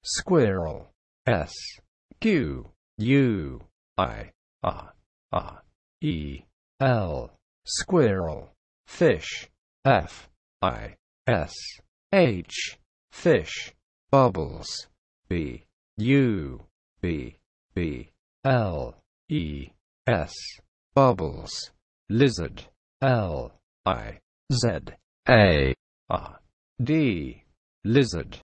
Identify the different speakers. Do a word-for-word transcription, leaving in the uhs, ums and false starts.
Speaker 1: squirrel, S Q U I R R E L, squirrel. Fish, F I S H, fish. Bubbles, B U B B L E S, bubbles. Lizard, L I Z A R D, lizard.